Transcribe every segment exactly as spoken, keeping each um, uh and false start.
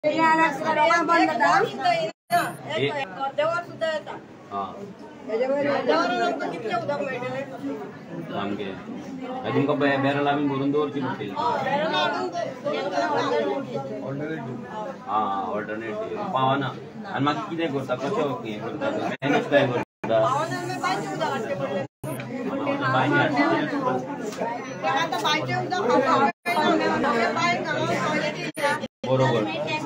तुमका बॅरल आम्ही भरून दवरची पडटली हा ऑल्टरनेटिव्ह पावना आणि मागीर कितें करता कशें हें करता मॅनेज काय करता बरोबर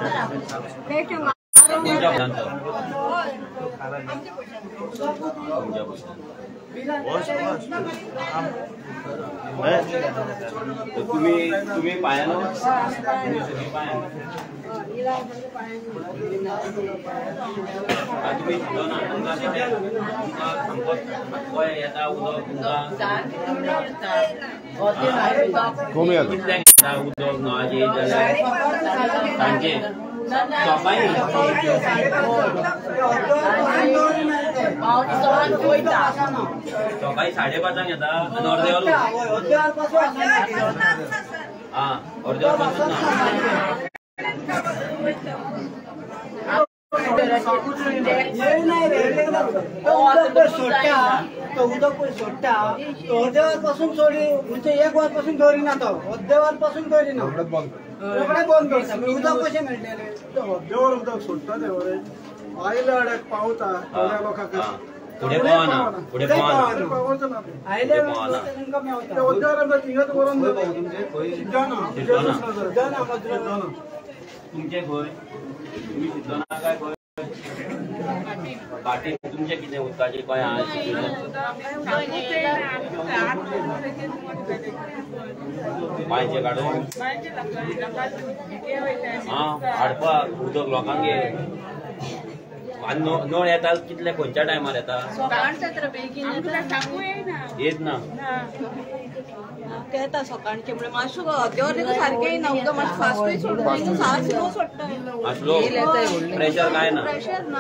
तुम्ही तुम्ही पायानं तुम्ही पायानं तुम्ही तुमका येता उदक तुमका उदक न्हाचे सांजे सकाळी सकाळी साडेपाचांक येता आणि अर्देवर हा अर्देवर पासून ना उदक सोडटा अर्देवर पासून सोडी म्हणजे एक वर पासून दोरी ना तो अर्देवर पासून दोरी ना रोखडे बंद करता उदक कशें मेळटलें अर्देवर उदक सोडटा ते आयले अड्याक पावता थोड्या लोकांक पुढे पावना पुढे पावना आयले तांकां मेवता अर्देवर थिंगाच व्हरून तुमचे खंय जाना जाना तुमचे खंय तुम्ही सिद्धना काय खंय पाटी तुमचे कितें उदकाची काय बांयचे काडून हा हाडपाक उदक लोकांक नळ येता कितले खंयच्या टायमार येता येत ना येता सकाळचे म्हणजे मातशें अर्देवर सारकें येना उदक मातशें फास्टूय सोडटा सारकें स्लो सोडटा स्लो प्रेशर काय ना प्रेशर ना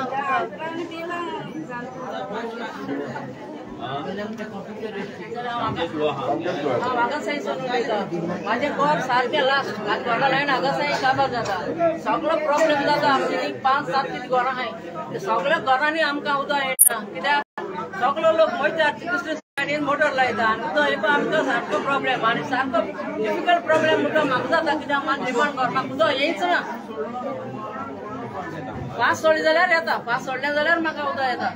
माझे घर सारखे लास्ट घरा लायन हांगासाय काबार जाता सगळो प्रॉब्लेम जाता आमचे पांच सात कितें घरां आहाय सगळ्या घरांनी आमकां उदक येना कित्याक सगळो लोक वयता दुसरे सायडीन मोटर लायता आनी उदक येवपा आमकां सारको प्रॉब्लेम आनी सारको डिफिकल्ट प्रॉब्लेम म्हणटा म्हाका जाता कित्याक म्हाका डिमांड करपाक उदक येयच ना पास सोडले जाल्यार येता पास सोडले जाल्यार म्हाका उदक येता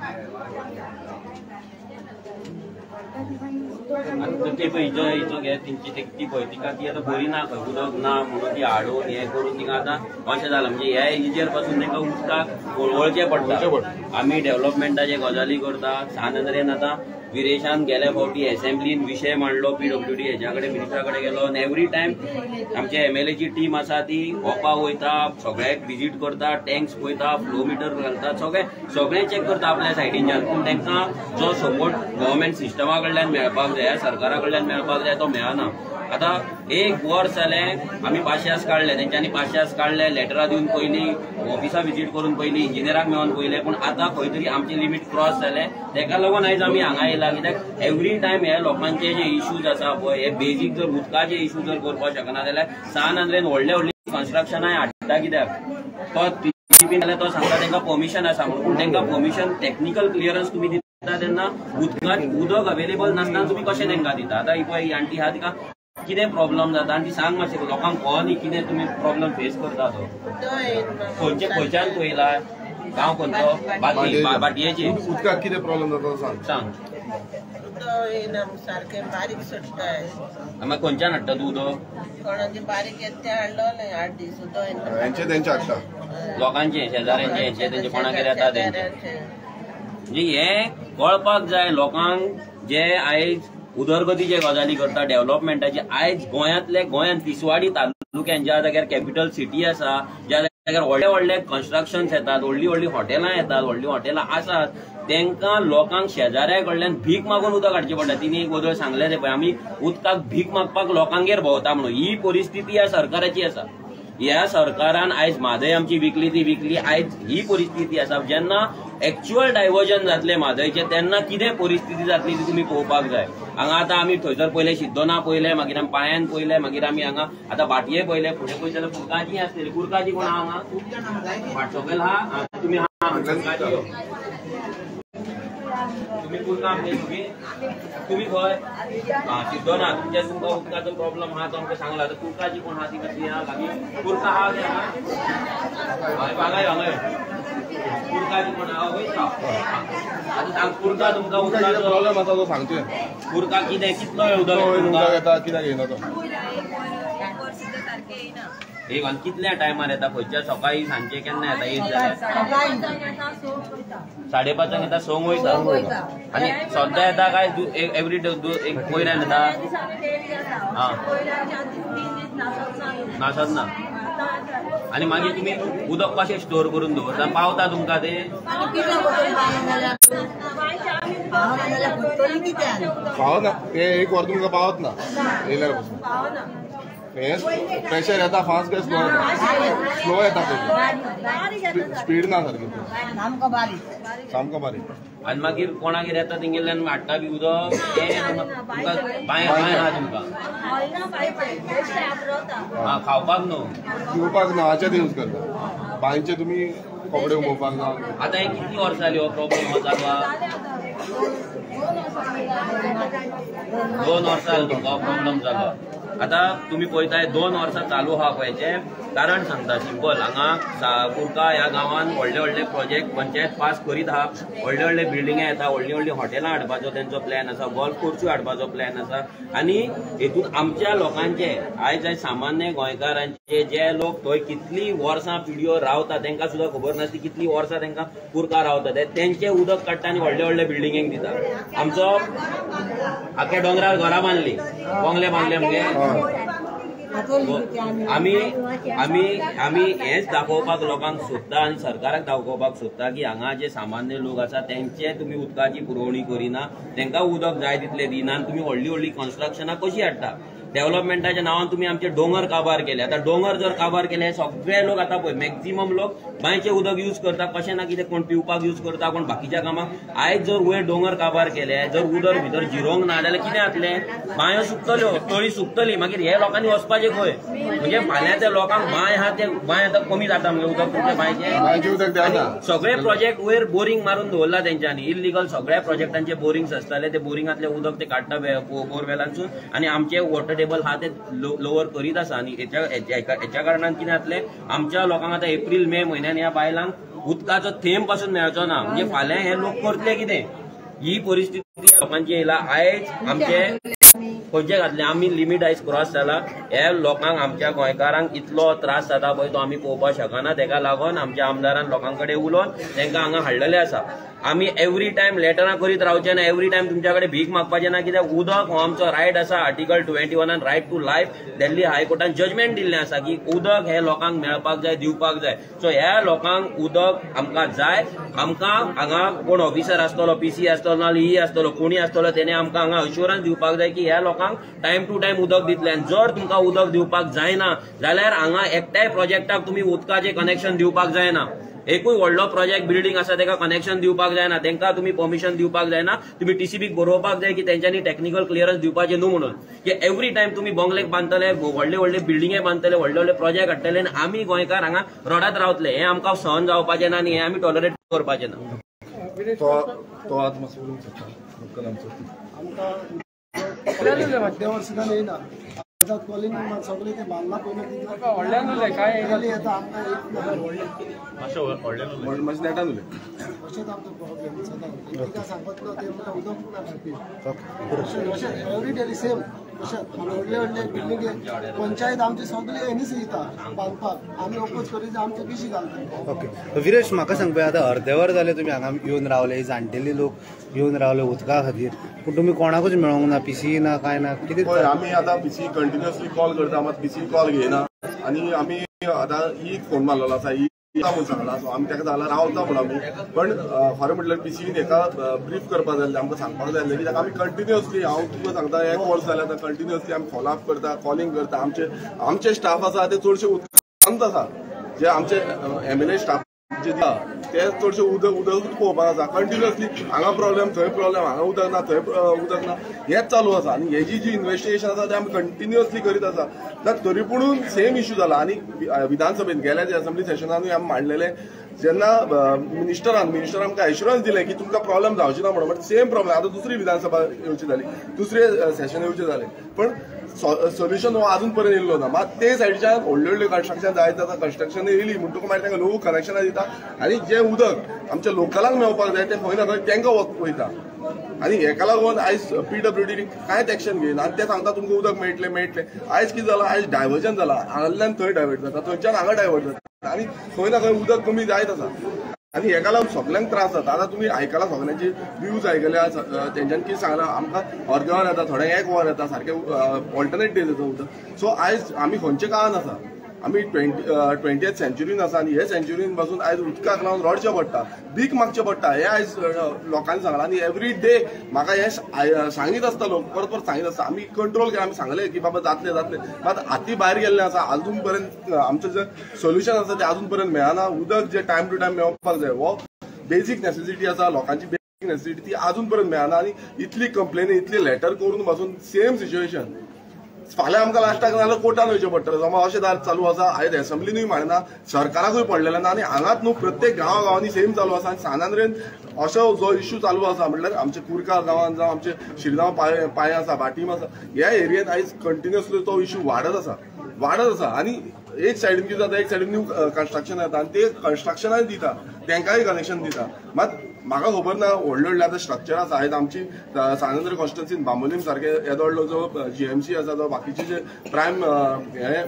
ते पळय हिचो हिचो घे तेंची ती पळय तिका ती आतां बरी ना खंय उदक ना म्हणून ती हाडून हें करून तिका आतां अशें जालां म्हणजे ह्या एजीचेर पासून तांकां उदकाक वळवळचें पडटा आमी डेव्हलपमेंटाचे गजाली करता सानंद्रेन आतां विरेशान गेल्या फावटी एसेंब्लीन विशय मांडलो पीडब्ल्यू डी हेच्या कडेन मिनिस्टरा कडेन गेलो आनी एवरी टायम आमचे एमएलएची टीम आसा ती वॉका वयता सगळ्याक विजीट करता टँक्स पळयता फ्लो मिटर घालता सगळें सगळें चॅक करता आपल्या सायडीच्यान पूण तांकां जो सपोर्ट गव्हर्मेंट सिस्टमा कडल्यान मेळपाक जाय सरकारा कडल्यान मेळपाक जाय तो मेळना आतां एक वर्स जालें आमी पाशयास काडले तेंच्यांनी पाशयास काडले लेटरां दिवन पयलीं ऑफिसा विजीट करून पयलीं इंजिनियराक मेळोन पयलें पूण आतां खंय तरी आमचें लिमीट क्रॉस जालें तेका लागून आयज आमी हांगा येयला कित्याक एवरी टायम हे लोकांचे जे इश्यूज आसा पळय हे बेजीक जर उदकाचे इश्यू जर करपाक शकना जाल्यार सानंद्रेन व्हडले व्हडली कन्स्ट्रक्शनाय हाडटा कित्याक तो टीसीपी जाल्यार तो सांगता तांकां परमिशन आसा म्हणून पूण तांकां परमिशन टॅक्निकल क्लियरन्स तुमी दिता तेन्ना उदकात उदक अवेलेबल नासतना तुमी कशें तांकां दिता आतां ही पळय ही आंटी आहा तिका कितें प्रॉब्लेम जाता आनी ती सांग मातशें लोकांक कळो न्ही कितें तुमी प्रॉब्लेम फेस करता तो खंयचे खंयच्यान पयला गांव खंयचो बाटये बाटयेची उदकाक कितें प्रॉब्लेम जाता सांग सांग सारकें बारीक सुट्टाय मागीर खंयच्यान हाडटा तूं उदक कोणाचे बारीक येता ते हाडलो आठ दीस उदक हेंचे तेंचे हाडटा लोकांचे शेजाऱ्यांचे हेंचे तेंचे कोणागेर येता तेंचे म्हणजे हें कळपाक जाय लोकांक जे आयज उदरगतीचे गजाली करता डेव्हलपमेंटाची आयज गोंयांतले गोंयांत तिसवाडी तालुक्यान ज्या जाग्यार कॅपिटल सिटी आसा ज्या जाग्यार व्हडले व्हडले कन्स्ट्रक्शन्स येतात व्हडली व्हडली हॉटेलां येतात व्हडली हॉटेलां आसात तांकां लोकांक शेजाऱ्या कडल्यान भीक मागून उदक हाडचें पडटा तिणी एक गजाल सांगले ते पळय आमी उदकाक भीक मागपाक लोकांगेर भोंवता म्हणून ही परिस्थिती ह्या सरकाराची आसा ह्या सरकारान आयज म्हादय आमची विकली ती विकली आयज ही परिस्थिती आसा जेन्ना एक्च्युअल डायव्हर्जन जातले म्हादयचे तेन्ना कितें परिस्थिती जातली ती तुमी पळोवपाक जाय। हांगा आतां आमी थंयसर पयले सिद्धोना पयले, मागीर आमी पाळ्यान पयले, मागीर आमी हांगा आतां भाटये पयले, फुडें पयत जाल्यार कुर्काजी आसतली। कुर्काजी कोण आहा हांगा? भाट सकयल हा तुमी हा कुर्काजी तुमी कुर्का म्हणजे तुमी तुमी खंय? हा सिद्धोना तुमच्या तुमकां उदकाचो प्रॉब्लम आहा तो आमकां सांगला। आतां कुर्काजी कोण आहा ती कसली आहा? लागीं कुर्का आहा गे हांगा हांगा हांगा कुर्काजी कोण आहा वयता आतां सांग कुर्का तुमकां उदकाचो प्रॉब्लेम आसा तो सांगचे। कुर्का कितें कितलो उदक उदक येता कित्याक येना तो? एक आनी कितल्या टायमार येता? खंयच्या सकाळी सांजचे केन्ना येता? येत जाल्यार साडे पांचांक येता, संक वयता आनी सद्दां येता काय एवरी डे एक पयल्यान येता? हा नासत ना। आनी मागीर तुमी उदक कशें स्टोर करून दवरता? पावता तुमकां ते? पावना ते एक वर तुमकां पावत ना येयल्यार पासून प्रेशर येता फास्ट काय स्लो येता? स्लो येता स्पीड ना सारकी सामको बारीक। आनी मागीर कोणागेर येता तेंगेल्यान हाडटा बी उदक तें तुमकां बांय बांय आहा तुमकां? हा खावपाक न्हू पिवपाक ना हाचेच यूज करता। बांयचे तुमी कपडे उमोवपाक ना। आतां एक कितली वर्सां जाली हो प्रॉब्लेम हो चालू आहा? दोन वर्सां जाली तुमकां हो प्रॉब्लेम जालो। आतां तुमी पळयताय दोन वर्सां चालू आहा पळय हेचें कारण सांगता सिंपल। हांगा कुर्का ह्या गांवांत व्हडले व्हडले प्रोजेक्ट पंचायत पास करीत आहा। व्हडले व्हडले बिल्डिंगे येता, व्हडली व्हडली हॉटेलां हाडपाचो तेंचो प्लॅन आसा, गोल्फ कोर्सूय हाडपाचो प्लॅन आसा। आनी हेतून आमच्या लोकांचे आयज आयज सामान्य गोंयकारांचे जे लोक थंय कितली वर्सां पिढ्यो रावता तेंकां सुद्दां खबर नासली कितली वर्सां तेंकां कुर्का रावता ते तेंचे उदक काडटा आनी व्हडले व्हडले बिल्डिंगेक दिता। आमचो आख्या डोंगरार घरां बांदली, बंगले बांदले मगे आमी आमी आमी हेच दाखोवपाक लोकांक सोदता आनी सरकाराक दाखोवपाक सोदता की हांगा जे सामान्य लोक आसा तेंचे तुमी उदकाची पुरवणी करिना, तेंकां उदक जाय तितले दिना आनी तुमी व्हडली व्हडली कन्स्ट्रक्शनां कशी हाडटा? डेव्हलपमेंटाच्या नांवान तुम्ही आमचे डोंगर काबार केले। आता डोंगर जर काबार केले सगळे लोक आता पळय मॅक्झिमम लोक बांयचे उदक यूज करता, कशें ना कितें कोण पिवपाक यूज करता, कोण बाकीच्या कामाक। आयज जर वयर डोंगर काबार केले, जर उदक भितर जिरोंक ना जाल्यार कितें जातलें? बांयो सुकतल्यो, तळी सुकतली, मागीर हे लोकांनी वचपाचें खंय? म्हणजे फाल्यां त्या लोकांक बांय आहा ते बांय आतां कमी जाता म्हणजे उदक तुमच्या बांयचें। सगळे प्रोजेक्ट वयर बोरिंग मारून दवरला तेंच्यांनी, इल्लीगल सगळ्या प्रोजेक्टांचे बोरिंग्स आसताले, ते बोरिंगांतले उदक ते काडटा बोरवेलांसून आनी आमचे वॉटर टेबल हा ते लोवर करीत आसा। आनी हेच्या कारणान कितें जातलें? आमच्या लोकांक आतां एप्रील मे म्हयन्यान ह्या बायलांक उदकाचो थेंब पासून मेळचो ना। म्हणजे फाल्यां हे लोक करतले कितें? ही परिस्थिती लोकांची येयला। आयज आमचे खंयचे घातले आमी लिमीट आयज क्रॉस जाला। हे लोकांक आमच्या गोंयकारांक इतलो त्रास जाता पळय तो आमी पळोवपाक शकना। तेका लागून आमच्या आमदारान लोकां कडेन उलोवन तेंकां हांगा हाडलेले आसा। आमी एवरी टायम लेटरां करीत रावचे ना, एवरी टायम तुमच्या कडेन भीक मागपाचें ना, कित्याक उदक हो आमचो रायट आसा। आर्टिकल ट्वेंटी वनान रायट टू लायफ दिल्ली हायकोर्टान जजमेंट दिल्लें आसा की उदक हे लोकांक मेळपाक जाय, दिवपाक जाय। सो ह्या लोकांक उदक आमकां जाय। आमकां हांगा कोण ऑफिसर आसतलो, पीसी आसतलो नाल्यार ई आसतलो, कोणी आसतलो, तेणे आमकां हांगा अश्युरन्स दिवपाक जाय की ह्या लोकांक टायम टू टायम उदक दितले। आनी जर तुमकां उदक दिवपाक जायना जाल्यार हांगा एकट्याय प्रोजेक्टाक तुमी उदकाचें कनेक्शन दिवपाक जायना। एकूय व्हडलो प्रोजेक्ट बिल्डिंग आसा तेका कनेक्शन दिवपाक जायना, तेंकां तुमी परमिशन दिवपाक जायना। तुमी टीसीबीक बरोवपाक जाय की तेंच्यांनी टेक्निकल क्लियरन्स दिवपाचें न्हू म्हणून, की एवरी टायम तुमी बंगलेक बांदतले, व्हडले व्हडले बिल्डिंगे बांदतले, व्हडले व्हडले प्रोजेक्ट हाडटले आनी आमी गोंयकार हांगा रोडात रावतले। हे आमकां सहन जावपाचें ना आनी हे आमी टॉलरेट करपाचें ना। तो आत्मसो कॉलिंग सगळे ते बांदला पयलीं व्हडल्यान उलय काय येता आमकां मातशें व्हडल्यान उलय मातशें नेटान उलय अशेंच आमचो प्रॉब्लेम सदां तिका सांगपाक ते म्हणटा उदक ना खातीर अशें एवरी डे सेम अशें व्हडले व्हडले बिल्डिंगे पंचायत आमची सगळी हेनीच येता बांदपाक, आमी ओपोज करीत आमचे पिशी घालता। ओके विरेश, म्हाका सांग पळय आतां अर्दे वर जाले तुमी हांगा येवन रावले, जाणटेली लोक येवन रावले उदका खातीर, पूण तुमी कोणाकूच मेळोंक ना, पीसी ना काय ना कितें? हय आमी आतां पीसी कंटिन्युअसली कॉल करता, मात पीसी कॉल घेयना आनी आमी आतां ही फोन मारलेलो आसा ही म्हणून सांगला। सो आमी तेका जाल्यार रावता म्हणून आमी, पण खरें म्हटल्यार पीसीन हेका ब्रीफ करपाक जाय आमकां सांगपाक जाय कित्याक आमी कंटिन्युअसली हांव तुका सांगता एक वर्स जाल्यार कंटिन्युअसली आमी फॉलोअप करता, कॉलिंग करता। आमचे आमचे स्टाफ आसा ते चडशे उत्सांत आसा, जे आमचे एम एल ए स्टाफ जे ते चडशे उदक उदकूच पळोवपाक आसा कंटिन्युअसली हांगा प्रॉब्लेम थंय प्रॉब्लेम हांगा उदक ना थंय उदक ना हेच चालू आसा आनी हेजी जी इन्व्हेस्टिगेशन आसा ते आमी कंटिन्युअसली करीत आसा तर तरी पूण सेम इश्यू जाला आनी विधानसभेत गेल्या जे असेंब्ली सेशनानूय आमी मांडलेले जेन्ना मिनिस्टरान मिनिस्टर आमकां एश्युरन्स दिलें की तुमकां प्रॉब्लेम जावची ना म्हणून सेम प्रॉब्लेम आतां दुसरी विधानसभा येवची जाली दुसरे सेशन येवचें जालें पण सोल्युशन हो अजून पर्यंत येयल्लो ना मात ते सायडीच्यान व्हडले व्हडले कन्स्ट्रक्शन जायत आसा कन्स्ट्रक्शन येयली म्हणटकूच मागीर तांकां लोक कनेक्शनां दिता आनी जे उदक आमच्या लोकलांक मेळपाक जाय तें खंय ना खंय तांकां वयता आनी हेका लागून आयज पीडब्ल्यूडी कांयच एक्शन घेयना आनी ते सांगता तुमकां उदक मेळटलें मेळटलें आयज कितें जालां आयज डायवर्जन जालां हांगांतल्यान थंय डायवर्ट जाता थंयच्यान हांगा डायवर्ट जाता आनी खंय ना खंय उदक कमी जायत आसा आनी हेका लागून सगळ्यांक त्रास जाता आतां तुमी आयकला सगळ्यांचे व्यूज आयकल्या तेंच्यांनी कितें सांगलां आमकां अर्द वर येता थोड्यांक एक वर येता सारकें ऑल्टरनेट डेज येता उदक सो आयज आमी खंयचे काळान आसा आमी ट्वेंटी ट्वेंटीएथ सेंच्युरीन आसा आनी हे सेंच्युरीन पासून आयज उदकाक लागून रडचें पडटा भीक मागचें पडटा हे आयज लोकांनी सांगलां आनी एवरी डे म्हाका हे सांगीत आसता लोक परत परत सांगीत आसता आमी कंट्रोल केला आमी सांगलें की बाबा जातलें जातलें मात हाती भायर गेल्लें आसा अजून पर्यंत आमचें जें सोल्युशन आसा तें अजून पर्यंत मेळना उदक जें टायम टू टायम मेळपाक जाय हो बेसीक नेसेसिटी आसा लोकांची बेसीक नेसेसिटी ती अजून पर्यंत मेळना आनी इतली कंप्लेनी इतली लेटर करून पासून सेम सिच्युएशन फाल्यां आमकां लास्टाक नाल्यार कोर्टान वयचें पडटलें समज अशें दार चालू आसा आयज एसेंब्लीनूय मांडना सरकाराकूय पडलेलें ना आनी हांगाच न्हू प्रत्येक गांवा गांवांनी सेम चालू आसा आनी सानांद्रेन असो जो इश्यू चालू आसा म्हटल्यार आमचे कुरका गांवांत जावं आमचे शिरगांव पाय पांय आसा भाटीम आसा ह्या एरियेंत आयज कंटिन्युअसली तो इश्यू वाडत आसा वाडत आसा आनी एक सायडीन कितें जाता एक सायडीन न्यू कन्स्ट्रक्शन येता आनी ते कन्स्ट्रक्शनाय दिता तांकांय कनेक्शन दिता मात म्हाका खबर ना व्हडले व्हडले आतां स्ट्रक्चर आसा आयज आमची सानेंद्र कॉन्स्टिट्युन्सीन बांबोलीम सारके येदो व्हडलो जो जीएमसी आसा जो बाकीचे जे प्रायम हे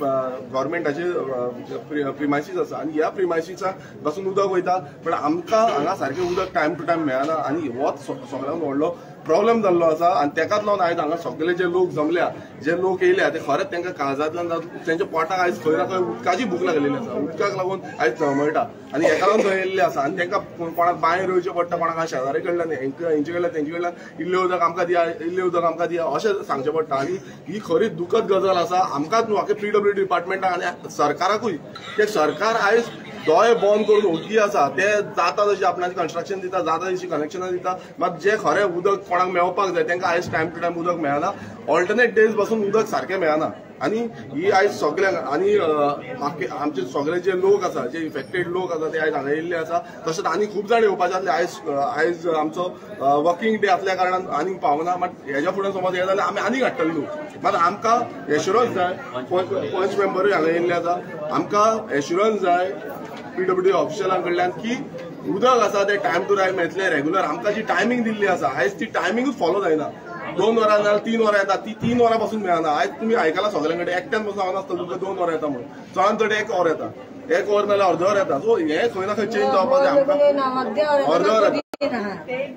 गव्हर्मेंटाचे प्रिमायसीस आसा आनी ह्या प्रिमायसीसा पासून उदक वयता पण आमकां हांगा सारकें उदक टायम टू टायम मेळना आनी होच सगळ्यांत व्हडलो प्रॉब्लेम जाल्लो आसा आनी तेकाच लागून आयज हांगा सगळे जे लोक जमल्या जे लोक येयल्या ते खरेंच तांकां काळजांतल्यान तेंच्या पोटाक आयज खंय ना खंय उदकाची भूक लागलेली आसा उदकाक लागून आयज जळमळटा आनी हेका लागून थंय येयल्ले आसा आनी तांकां कोणाक बांयर रोवचें पडटा कोणाक शेजारी कडल्यान हेंचे कडल्यान तेंचे कडल्यान इल्लें उदक आमकां दिया इल्लें उदक आमकां दिया अशें सांगचें पडटा आनी ही खरी दुखद गजाल आसा आमकांच न्हू आख्या पीडब्ल्यू डिपार्टमेंटाक आनी सरकाराकूय ते सरकार आयज दोळे बंद करून ओगी आसा ते जाता तशी आपणाचें कन्स्ट्रक्शन दिता जाता तशी कनेक्शनां दिता मात जे खरें उदक कोणाक मेळपाक जाय तांकां आयज टायम टू टायम उदक मेळना ऑल्टरनेट डेज पासून उदक सारकें मेळना आनी ही आयज सगळ्यांक आनी आमचे सगळे जे लोक आसा जे इफेक्टेड लोक आसा ते आयज हांगा येयल्ले आसा तशेंच आनी खूब जाण येवपाचे आसले आयज आयज आमचो वर्किंग डे आसल्या कारणान आनीक पावना मात हेज्या फुडें समज हे जाल्यार आमी आनीक हाडटले न्हू मात आमकां एश्युरन्स जाय पंच मेंबरूय हांगा येयल्ले आसा आमकां एश्युरन्स जाय पीडब्ल्यूडी ऑफिशियलां कडल्यान की उदक आसा ते टायम टू टायम येतले रेग्युलर आमकां जी टायमींग दिल्ली आसा आयज ती टायमिंगूच फॉलो जायना दोन वरां नाल्यार तीन वरां येता ती तीन वरां पासून मेळना आयज तुमी आयकलां सगळे कडेन एकट्यान पासून हांगा नासता तुमकां दोन वरां येता म्हणून चडांत चड एक वर येता एक वर नाल्यार अर्द वर येता सो हे खंय ना खंय चेंज जावपाक जाय आमकां अर्द वर येता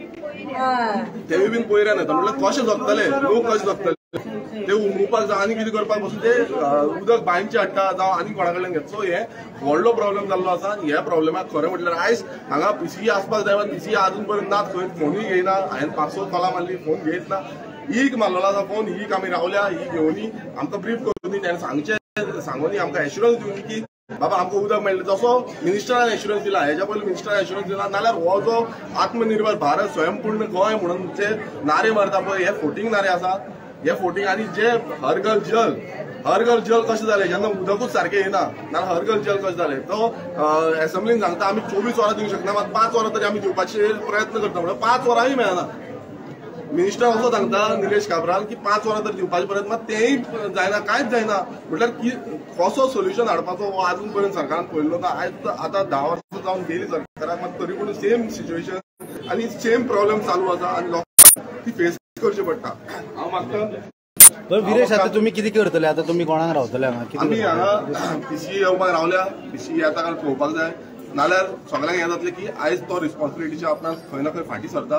तेवूय बीन पयऱ्यान येता म्हटल्यार कशें जगतले लोक कशें जगतले ते उमोवपाक जावं आनी कितें करपाक पासून ते उदक बांयचे हाडटा जावं आनी कोणा कडल्यान घेता सो हे व्हडलो प्रॉब्लेम जाल्लो आसा आनी ह्या प्रॉब्लेमाक खरें म्हटल्यार आयज हांगा पीसीई आसपाक जाय पीसीई अजून पर्यंत नात खंय फोनूय घेयना हांवें पांच स कॉलां मारली फोन घेयत ना हीक मारलेलो आसा फोन हीक आमी रावल्या ही घेवनी आमकां ब्रीफ करून तेणें सांगचें सांगून आमकां एश्युरन्स दिवनी की बाबा आमकां उदक मेळटलें जसो मिनिस्टरान एश्युरन्स दिला हेच्या पयलीं मिनिस्टरान एश्युरन्स दिला नाल्यार हो जो आत्मनिर्भर भारत स्वयंपूर्ण गोंय म्हणून जे नारे मारता पळय हे फोटींग नारे आसा हे फोटींग आनी जे हर घर जल हर घर जल कशें जालें जेन्ना उदकूच सारकें येना नाल्यार हर घर जल कशें जालें तो एसेंब्लीन सांगता आमी चोवीस वरां दिवंक शकना मात पांच वरां तरी आमी दिवपाचे प्रयत्न करता म्हणल्यार पांच वरांय मेळना मिनिस्टर असो सांगता निलेश काब्राल की पांच वरां तर दिवपाचे परत मात तेंय जायना कांयच जायना म्हटल्यार की कसो सोल्युशन हाडपाचो हो अजून पर्यंत सरकारान पळयल्लो ना आयज आतां धा वर्सां जावन गेली सरकाराक मात तरी पूण सेम सिच्युएशन आनी सेम प्रॉब्लेम चालू आसा आनी लोकांक ती फेस करचे पडटा हांव मागता बरं विरेश आता तुम्ही किती करतले आता तुम्ही कोणाक रावतले हांगा आमी हांगा पीसीई येवपाक रावल्या पीसीई येता काय पळोवपाक जाय नाल्यार सगळ्यांक हें जातलें की आयज तो रिस्पॉन्सिबिलिटीच्या आपणाक खंय ना खंय फाटीं सरता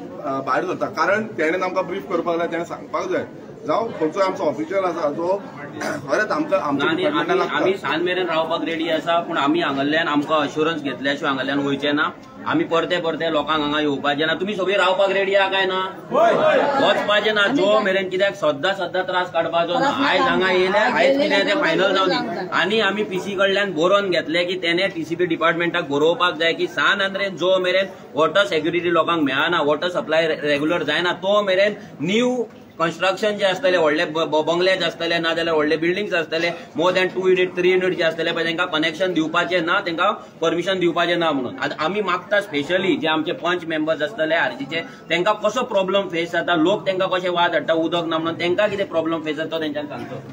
भायर सरता कारण तेणेन आमकां ब्रीफ करपाक जाय तेणें सांगपाक जाय जावं खंयचोय आमचो ऑफिशियल आसा जो खरेंच आमकां आमच्या आनी डिपार्टमेंटान आमी लागता. आमी सांज मेरेन रावपाक रेडी आसा, पूण आमी हांगाल्यान आमकां अश्युरन्स घेतल्या शिवाय हांगाल्यान वयचे ना. आमी परते परते लोकांक हांगा येवपाचे ना. तुमी सगळीं रावपाक रेडी आहा काय ना? वचपाचे ना. जो मेरेन कित्याक सद्दां सद्दां त्रास काडपाचो ना. आयज हांगा येयले, आयज कितें तें फायनल जावनी. आनी आमी पीसी कडल्यान बरोवन घेतले की तेणे टीसीपी डिपार्टमेंटाक बरोवपाक जाय की सान अंद्रेन जो मेरेन वॉटर सेक्युरिटी लोकांक मेळना, वॉटर सप्लाय रेग्युलर जायना, तो मेरेन न्यू कन्स्ट्रक्शन जे आसतले, व्हडले बंगले जे आसतले, ना जाल्यार व्हडले बिल्डिंग्स आसतले, more than two unit three unit जे आसतले पळय, तांकां कनेक्शन दिवपाचे ना, तांकां परमिशन दिवपाचे ना म्हणून. आतां आमी मागता स्पेशली जे आमचे पंच मेंबर्स आसतले आरजीचे, तांकां कसो प्रॉब्लम फेस जाता, लोक तांकां कशे वाद हाडटा उदक ना म्हणून, तांकां कितें प्रॉब्लम फेस जाता तो तेंच्यांनी सांगचो.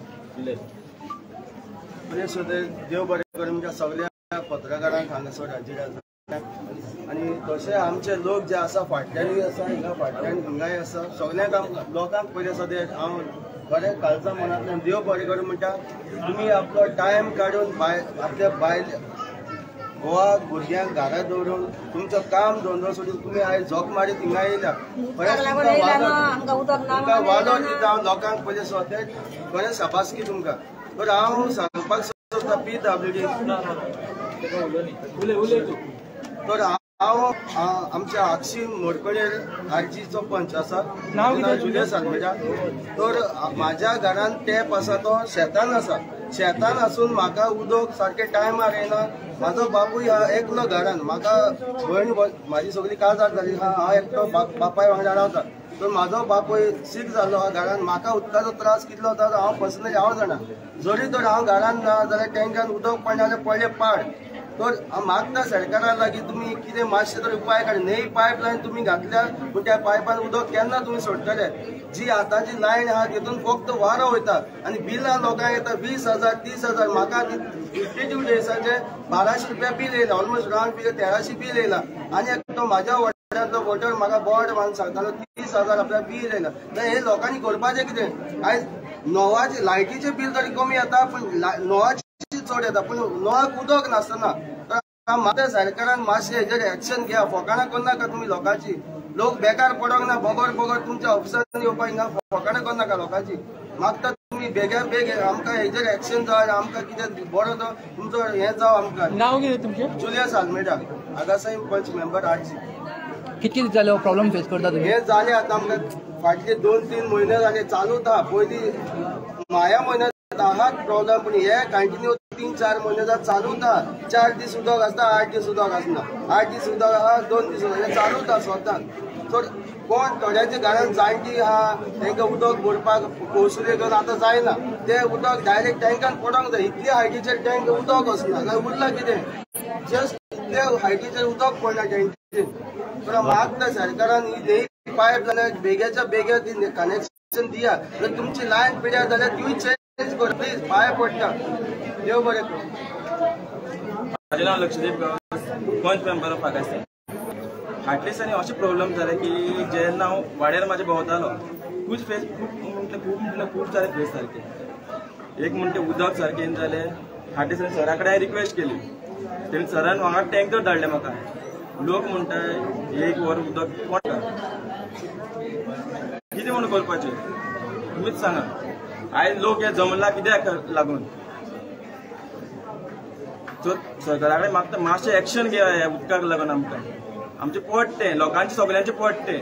देव बरें करूं म्हणजे सगळ्या पत्रकारांक हांगासर हाजीर आसा. आणि तशें आमचे लोक जे आसा फाटल्यानूय आसा, हिंगा फाटल्यान हिंगाय आसा, सगळ्यांक लोकांक पयले सद्या हांव बरें कालचा मनांतल्यान देव बरें करूं म्हणटा. तुमी आपलो टायम काडून बाय आपल्या बायल गोवा भुरग्यांक घरा दवरून तुमचो काम धंदो सोडून तुमी आयज झोक मारीत हिंगा येयल्या. खरेंच तुमकां वालो दिता हांव लोकांक पयले सद्या खरेंच शाबासकी तुमकां. तर हांव सांगपाक सोदता पी डब्ल्यू डी तर हांव आमच्या आक्षी मोडकडेर आरजीचो पंच आसा, जुलियस आल्मेडा. तर म्हाज्या घरान टॅप आसा तो शेतान आसा. शेतान आसून म्हाका उदक सारकें टायमार येना. म्हाजो बापूय हा एकलो घरान. म्हाका भयण म्हाजी सगळी काजार जाली हा, हांव एकटो बापाय वांगडा रावता. तर म्हाजो बापूय सीक जाल्लो हा घरान. म्हाका उदकाचो त्रास कितलो जाता हांव पर्सनली हांव जाणा. जरी तर हांव घरान ना जाल्यार टँकान उदक पडना जाल्यार पडले पाड. तर हांव मागता सरकारा लागीं तुमी कितें मातशें तरी उपाय काड. नई पायप लायन तुमी घातल्या पूण त्या पायपान उदक केन्ना तुमी सोडटले? जी आतांची लायन आहा तितून फक्त वारो वयता आनी बिलां लोकांक येता वीस हजार तीस हजार. म्हाका फिफ्टी टू डेसाचे बाराशे रुपया बील येयला, ऑलमोस्ट रावंड फिगर तेराशे बील येयला. आनी एकटो म्हाज्या वॉर्डांतलो वॉटर म्हाका बोर्ड बांदून सांगतालो तीस हजार आपल्या बील येयला. जाल्यार हे लोकांनी करपाचें कितें? आयज नोवाचे लायटीचें बील तरी कमी येता पूण नोवाची चड येता, पूण नोवाक उदक नासतना. तर म्हाका सरकारान मातशें हेजेर एक्शन घेया. फकाणां करनाका तुमी लोकांची. लोक बेकार पडोंक ना. बोगोर बोगोर तुमच्या ऑफिसांनी येवपाक हिंगा फकाणां करनाका लोकांची. मागता तुमी बेग्या बेग आमकां हेजेर एक्शन जाय. आमकां कितें बरो तो तुमचो हें जाव आमकां. नांव कितें तुमचें? जुलियस आल्मेडा, आगासाई पंच मेंबर आरजी. कितके दीस जाले प्रॉब्लम फेस करता तुमी? हे जाले आतां आमकां फाटले दोन तीन म्हयने जाले चालूच आहा. पयलीं माया म्हयन्यांत आहात प्रॉब्लम, पूण हे कंटिन्यू तीन चार म्हयने जात चालूच आहा. चार दीस उदक आसता, आठ दीस उदक आसना. आठ दीस उदक आहा, दोन दीस उदक, हे चालूच आहा स्वतान. तर कोण थोड्यांच्या घरान जाणटी आहा तांकां उदक भरपाक कोसुले घेवन आतां जायना. ते उदक डायरेक्ट टँकान पडोंक जाय. इतल्या हायटीचेर टँक उदक वचना जाल्यार उरलां कितें? जस्ट इतल्या हायटीचेर उदक पडना टँकीचेर. तर मागता सरकारान ही नई पायप जाल्यार बेग्याच्या बेग्या ती कनेक्शन दिया. जर तुमची लायन पिड्यार जाल्यार तुमी चेंज कर प्लीज, पांय पडटा. देव बरें कर. म्हाजें नांव लक्षदीप गांवस, पंच मेंबर ऑफ आगासाई. फाटल्या दिसांनी अशें प्रॉब्लम जाले की जेन्ना हांव वाड्यार म्हाजे भोंवतालो खूब फेस खूब म्हटल्यार खूब म्हटल्यार खूब जाले फेस सारके. एक म्हणटे उदक सारकें जालें. फाटल्या दिसांनी सरा कडेन हांवें रिक्वेस्ट केली. तेणी सरान हांगा टँकर धाडले म्हाका. लोक म्हणटाय एक वर उदक पडटा. कितें म्हणून करपाचें तुमीच सांगा. आयज लोक हे जमला कित्याक लागून? सो सरकारा कडेन मागता मातशें एक्शन घेया ह्या उदकाक लागून. आमकां आमचें पडटें, लोकांचें सगळ्यांचें पडटें.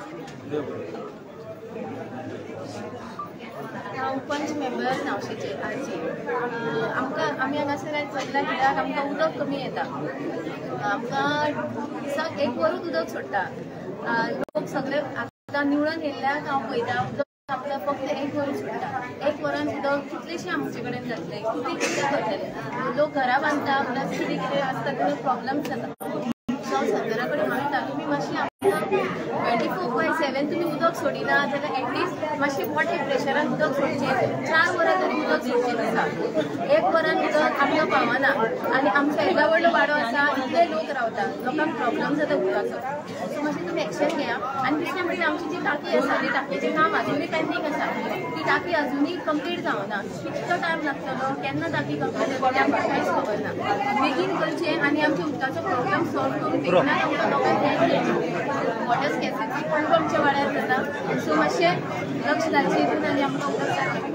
हांव पंच मेंबर नावशेचे आरजी. आमकां आमी हांगासर आयज चल्ला कित्याक आमकां उदक कमी येता. आमकां दिसाक एक वरूच उदक सोडटा. लोक सगळे आतां निवळून येयल्याक हांव पळयता उदक आपल्याक फक्त एक वर सोडटा. एक वरान उदक कितलेशें आमचे कडेन जातले, कितें कितें करतले. लोक घरा बांदता प्लस कितें कितें आसता तें प्रॉब्लम्स जाता. सो सरकारा कडेन मागता तुमी मातशें आमकां ट्वेंटी फोर बाय सेवन तुमी उदक सोडिना जाल्यार एटलिस्ट मातशें मोठे प्रेशरान उदक सोडचें. चार वरां तरी उदक सोडचें आसा. एक वरान उदक आमकां पावना आनी आमचो एवढो व्हडलो वाडो आसा, इतले लोक रावता, लोकांक प्रॉब्लम जाता उदकाचो. सो मातशें तुमी एक्शन घेया. आनी दुसरें म्हणजे आमची जी टाकी आसा ती टाकीचें काम आजुनूय पेंडींग आसा. ती टाकी अजुनूय कंप्लीट जावना. कितलो टायम लागतलो, केन्ना टाकी कंप्लीट जातली आमकां कांयच खबर ना. बेगीन करचें आनी आमच्या उदकाचो प्रॉब्लम सॉल्व करून बेगिनात आमकां लोकांक हें वॉटर स्कॅसिटी खूब आमच्या वाड्यार जाता सो मातशें लक्ष घालचें हितून आनी आमकां उदक सारकें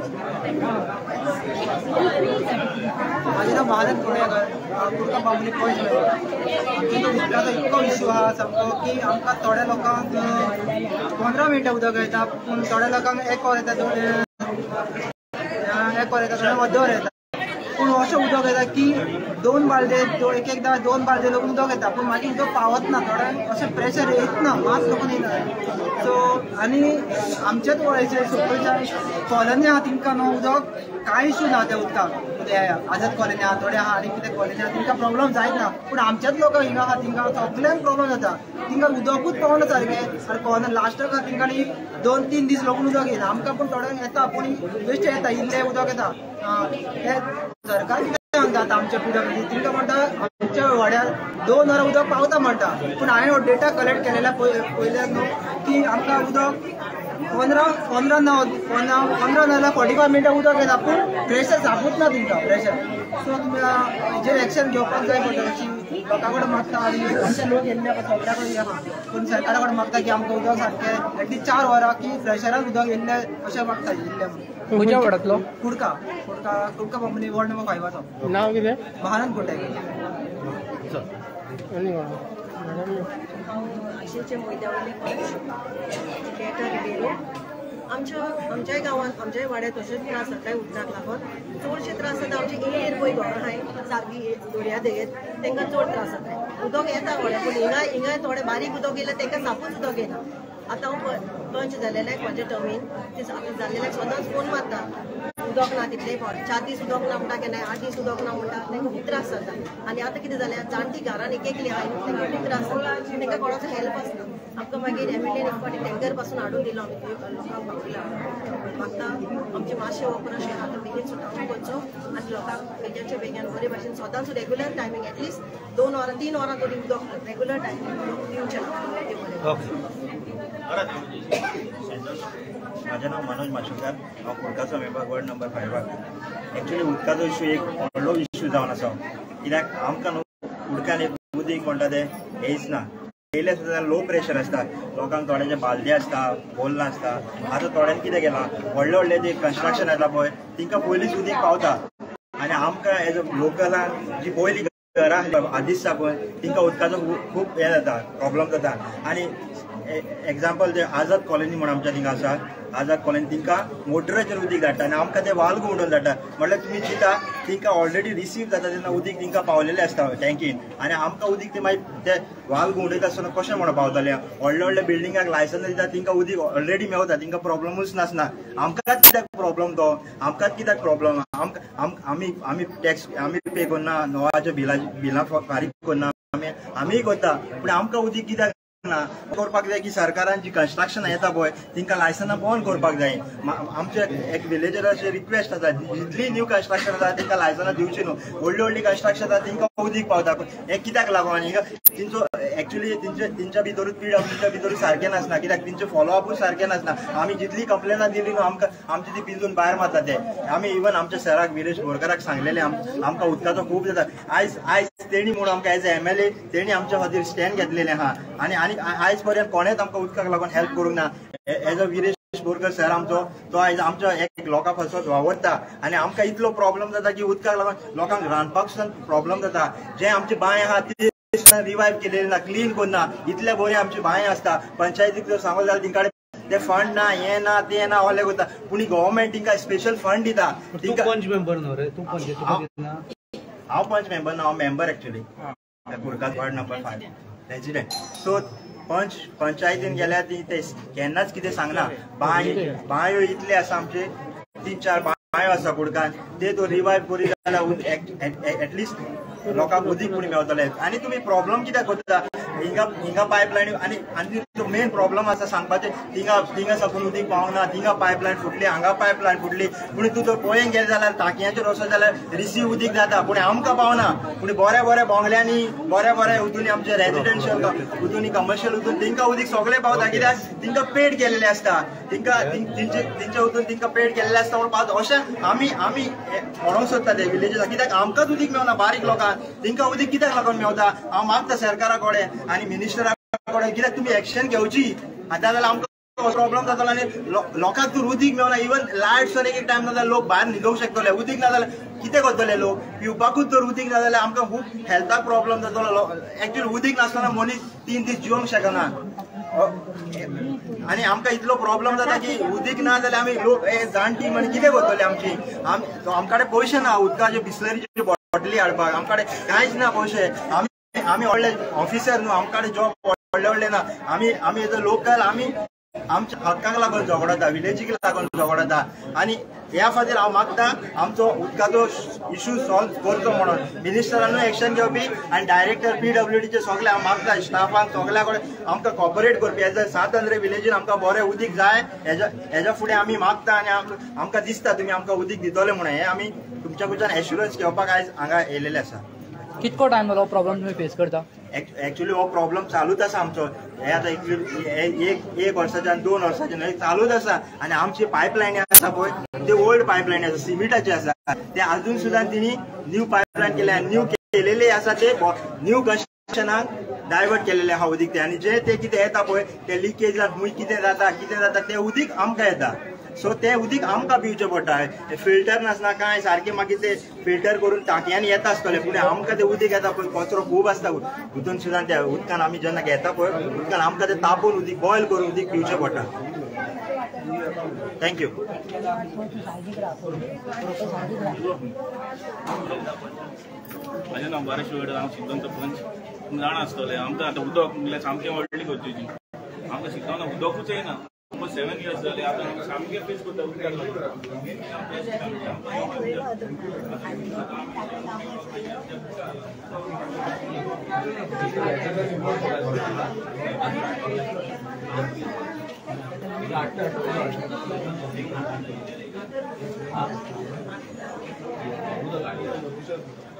माझे नाव महाराज पुणेकर कुडका बांबोली पॉयंट आमच्या उदकाचो इतको इश्यू आहा सामको की आमकां थोड्या लोकांक पंदरा मिनटां उदक येता पूण थोड्या लोकांक एक वर येता एक वर येता थोडे अर्दवर येता पूण अशें उदक येता की दोन बालदे एक एकदां दोन बालदे लोक उदक येता पूण मागीर उदक पावत ना थोड्यांक अशें प्रेशर येत ना मात लोकून येना सो आनी आमचेच वळेचे सकयल्या कॉलनी आहा तिंका न्हू उदक कांय इश्यू ना त्या उदकाक आझाद कॉलनी आहा थोडे आहा आनी कितें कॉलनी आहा तिंका प्रॉब्लम जायत ना पूण आमच्याच लोकांक हिंगा आहा तिंका सगळ्यांक प्रॉब्लम जाता तिंका उदकूच पावना सारकें आनी कॉलनी लास्टाक तिंकांनी दोन तीन दीस लोकून उदक येना आमकां पूण थोड्यांक येता पूण बेश्टें येता इल्लें उदक येता हे सरकार कितें म्हणटा आमच्या पिढ्या तिंका म्हणटा आमच्या वाड्यार दोन वरां उदक पावता म्हणटा पूण हांवें हो डेटा कलेक्ट केलेल्या पयल्यान न्हू की आमकां उदक पंदरा पंदरा ना पंदरा पंदरा नाजाल्यार फोर्टी फायव मिनटां उदक येता पूण प्रेशर जापूच ना तुमकां प्रेशर सो तुमी हेजेर एक्शन घेवपाक जाय पडटा अशी लोकां कडेन मागता आनी आमचे लोक येयल्ले सगळ्या कडेन येना पूण सरकारा कडेन मागता की आमकां उदक सारकें एटलीस्ट चार वरां की प्रेशरान उदक येयल्लें अशें मागता येयल्लें म्हणून खंयच्या वाड्यांतलो कुडका कुडका कुडका बांबोली वॉर्ड नंबर फायवाचो नांव कितें महानंद कुंटेकर आनी आशिचे मैदावली बेटर रिबेरो आमच्या आमच्याय गांवांत आमच्याय वाड्यात तशेंच त्रास जाताय उदकाक लागून चडशे त्रास जाता आमचे इयर पळय घरां आहाय सारकी दर्या देगेर तांकां चड त्रास जाताय उदक येता व्हडें पूण हिंगा हिंगा थोडें बारीक उदक येयलें तांकां सापूच उदक येना आतां हांव पंच जालेल्याक म्हाज्या टर्मीन आतां जाल्लेल्याक सदांच फोन मारता उदक ना तितलें फावट चार दीस उदक ना म्हणटा केन्नाय आठ दीस उदक ना म्हणटा तांकां खूब त्रास जाता आनी आतां कितें जालें जाणटी घरान एक एकली आहाय तांकां खूब त्रास जाता तांकां कोणाचो हेल्प आसना आमकां मागीर एमएलएन एक फावटी टँकर पासून हाडून दिलो आमी लोकांक पावयला मागता आमचें मातशें ऑपरेशन आतां बेगीन सुटावून करचो आनी लोकांक बेगीनचे बेगीन बरे भाशेन सदांच रेगुलर टायमींग एटलिस्ट दोन वरां तीन वरां तरी उदक रेगुलर टायमींग दिवचें माझे नाव मनोज माशुकार हांव कुडकाचो मेंबर वॉर्ड नंबर फायवाक एक्चुली उदकाचो इश्यू एक व्हडलो इश्यू जावन आसा कित्याक आमकां न्हू उदकान उदीक म्हणटा तें येयच ना येयलें सुद्दां लो प्रेशर आसता लोकांक थोड्यांचे बालदी आसता बोल्लां आसता आतां थोड्यांनी कितें केलां व्हडले व्हडले ते कन्स्ट्रक्शन येता पळय तिंकां पयलींच उदीक पावता आनी आमकां एज अ लोकलांक जी पयलीं घरां आदीस आसा पळय तिंकां उदकाचो खूब हें जाता प्रॉब्लम जाता आनी एग्जाम्पल ते आझाद कॉलनी म्हणून आमच्या थिंगा आसा आझाद कॉलनी तिंकां मोटराचेर उदीक धाडटा आनी आमकां ते वाल गुंडोवन धाडटा म्हटल्यार तुमी चिंता तिंकां ऑलरेडी रिसीव जाता तेन्ना उदीक तिंकां पावलेलें आसता टँकीन आनी आमकां उदीक ते मागीर ते वाल गुंडयता आसतना कशें म्हणून पावतलें व्हडल्या व्हडल्या बिल्डिंगाक लायसन्स दिता तिंकां उदीक ऑलरेडी मेवता तिंकां प्रॉब्लमूच नासना आमकांच कित्याक प्रॉब्लम तो आमकांच कित्याक प्रॉब्लम आमकां आमी आमी टॅक्स आमी पे करना नोवाच्या बिलां बिलां फारीक करना आमी आमीय करता पूण आमकां उदीक कित्याक करपाक जाय की सरकारान जी कन्स्ट्रक्शन येता पळय तिंकां लायसन्सां बंद करपाक जाय आमचे एक विलेजर अशें रिक्वेस्ट आसा जितली न्यू कन्स्ट्रक्शन आसा तिंकां लायसन्सां दिवची न्हू व्हडली व्हडली कन्स्ट्रक्शन आसा तिंकां उदीक पावता हे कित्याक लागून आनी तिंचो एक्चुअली तेंचे तेंच्या भितरूच पीडब्ल्यूच्या भितरूच सारकें नासना कित्याक तेंचे फॉलोअपूच सारकें नासना आमी जितली कंप्लेनां दिली न्हू आमकां आमचे ती पिंजून भायर मारता ते आमी इवन आमच्या सराक विरेश बोरकाराक सांगलेलें आमकां उदकाचो खूब जाता आयज आयज तेणी म्हणून आमकां as a M L A तेणी आमच्या खातीर स्टँड घेतलेलें आहा आनी आनी आयज पर्यंत कोणेच आमकां उदकाक लागून हेल्प करूंक ना as a Viresh Borkar sir आमचो तो आयज आमच्या एक लोकां फसत वावरता आनी आमकां इतलो प्रॉब्लम जाता की उदकाक लागून लोकांक रांदपाक सुद्दां प्रॉब्लम जाता जे आमचे बांय आहा ती रिवायव केलेली ना क्लीन करना इतले बरे आमची बांय आसता पंचायतीक जर सांगो जाल्यार तिंकाडे ते फंड ना हे ना ते ना ओले करता पूण गव्हर्मेंट तिंकां स्पेशल फंड दिता तिंकां पंच मेंबर न्हू रे तूं पंच हांव पंच मेंबर ना हांव मेंबर एक्चुअली कुडकाच ward number five resident so panch पंचायतीन गेल्यार ती ते केन्नाच कितें सांगना बांय बांयो इतले आसा आमचे तीन चार बांयो आसा कुडकान ते तो रिवायव करी जाल्यार एटलिस्ट लोकांक उदीक पुणी मेवतले आनी तुमी प्रॉब्लम कित्याक करता हिंगा हिंगा पायपलायन आनी आनी तो मेन प्रॉब्लम आसा सांगपाचें थिंगा थिंगा साकून उदीक पावना थिंगा पायपलायन फुटली हांगा पायपलायन फुटली पूण तूं जर पळोवंक गेले जाल्यार टाकयांचेर वचत जाल्यार रिसीव उदीक जाता पूण आमकां पावना पूण बऱ्या बऱ्या बोंगल्यांनी बऱ्या बऱ्या हितून आमचे रेजिडेंशियल हितून कमर्शियल हितून तिंकां उदीक सगळें पावता कित्याक तिंकां पेड केलेलें आसता तिंकां तेंचे तेंच्या हितून तिंकां पेड केल्लें आसता म्हूण पावता अशें आमी आमी म्हणूंक सोदता ते विलेजीस कित्याक आमकांच उदीक मेवना बारीक लोकांक तिंकां उदीक कित्याक लागून मेवता हांव मागता सरकारा कडेन आनी मिनिस्टरा कित्याक तुमी एक्शन घेवची आतां जाल्यार आमकां प्रॉब्लम जातलो आनी लोकांक तर उदीक मेळना इवन लायट्स एक टायम ना जाल्यार लोक भायर न्हिदूंक शकतले उदीक ना जाल्यार कितें करतले लोक पिवपाकूच जर उदीक ना जाल्यार आमकां खूब हेल्थाक प्रॉब्लम जातलो एक्चुअली उदीक नासतना मनीस तीन दीस जिवंक शकना आनी आमकां इतलो प्रॉब्लम जाता की उदीक ना जाल्यार आमी लोक जाणटी म्हण कितें करतले आमची आमचे कडेन पयशे ना उदकाचे बिस्लरीचे बॉटली हाडपाक आमचे कडेन कांयच ना पयशे आमी आमी व्हडले ऑफिसर न्हू आमचे कडेन जॉब व्हडले व्हडले ना आमी आमी एज अ लोकल आमी आमच्या हक्काक लागून झगडटा विलेजीक लागून झगडटा आनी ह्या खातीर हांव मागता आमचो उदकाचो इशू सॉल्व करचो म्हणून मिनिस्टरानूय एक्शन घेवपी आनी डायरेक्टर पीडब्ल्यूडीचे सगळे हांव मागता स्टाफांक सगळ्या कडेन आमकां कॉपरेट करपी एज अ सात अंद्रे विलेजीन आमकां बरें उदीक जाय हेज्या हेज्या फुडें आमी मागता आनी आमकां दिसता तुमी आमकां उदीक दितले म्हणून हें आमी तुमच्या कडच्यान एश्युरन्स घेवपाक आयज हांगा येयलेले आसा कितको टायम जालो प्रॉब्लम तुम्ही फेस करता एक्चुअली हो प्रॉब्लम चालूच आसा आमचो हे आतां एक एक वर्साच्यान दोन वर्साच्यान हे चालूच आसा आनी आमची पायपलायनी आसा पळय ते ओल्ड पायपलायनी आसा सिमिटाची आसा ते अजून सुद्दां तिणी न्यू पायपलायन केले आनी न्यू केलेले आसा ते न्यू कन्स्ट्रक्शनाक डायवर्ट केलेले आहा उदीक ते आनी जे ते कितें येता पळय ते लिकेज खूंय कितें जाता कितें जाता ते उदीक आमकां येता सो ते उदीक आमकां पिवचें पडटा फिल्टर नासना कांय सारकें मागीर ते फिल्टर करून टाकयांनी येता आसतलें पूण आमकां ते उदीक येता पळय कचरो खूब आसता हितून सुद्दां त्या उदकान आमी जेन्ना घेता पळय उदकान आमकां ते तापोवन उदीक बॉयल करून उदीक पिवचें पडटा थँक्यू म्हाजें नांव बारेश वेड हांव सिद्धांत पंच तुमी जाणा आसतलें आमकां आतां उदक म्हणल्यार सामकें व्हडली गरजेची आमकां शिकताना उदकूच येना सेवन इयर्स जाले आतां सामकें फेस करता उदकाक लागून